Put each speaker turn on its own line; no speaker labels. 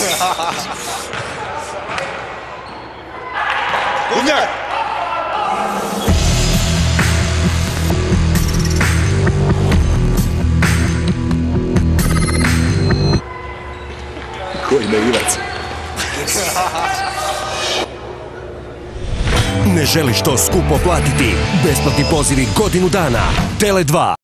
Bubnjar!
Koji naivac.
Ne želiš to skupo platiti? Besplatni pozivi godinu dana. Tele2.